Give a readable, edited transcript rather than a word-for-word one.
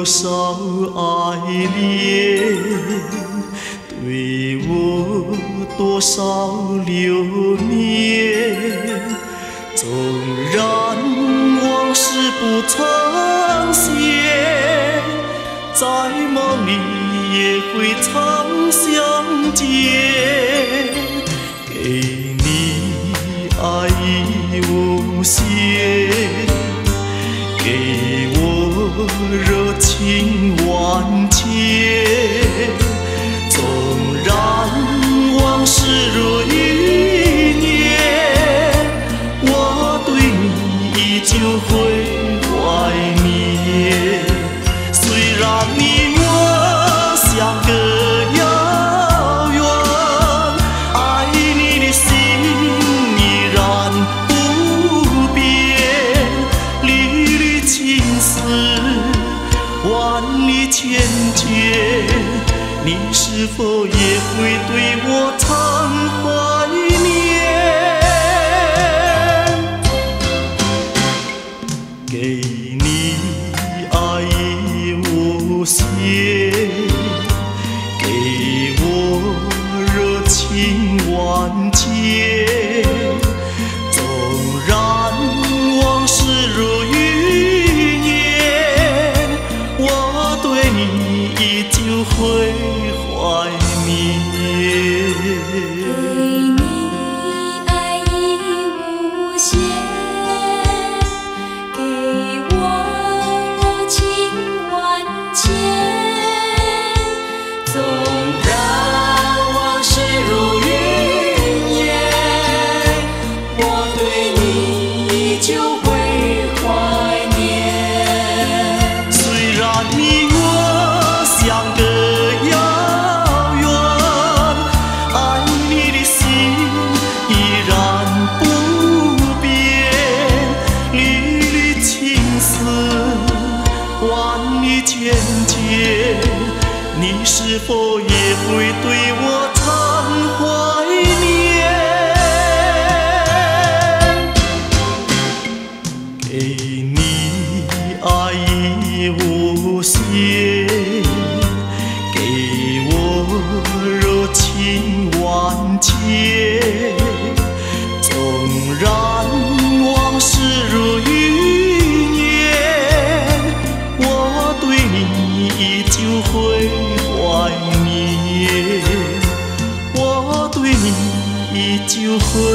多少爱恋，对我多少留念。纵然往事不曾写，在梦里也会常相见。给你爱意无限，给我热情万千。纵然往事如一年，我对你依旧会怀念。虽然你我相隔遥远，爱你的心依然不变。缕缕情丝，万里千结，你是否也会对我常怀念？给你爱意无限，给我热情万千。纵然往事如一年，我对你依旧会怀念。 对你爱意无限，给我热情万千。纵然往事如云烟，我对你依旧会怀念。 虽然你我相隔遥远，爱你的心依然不变。缕缕情丝，万里千结，你是否也会对我常怀念？给你爱意无限，给我热情万千。纵然往事如一年，我对你依旧会怀念。我对你依旧会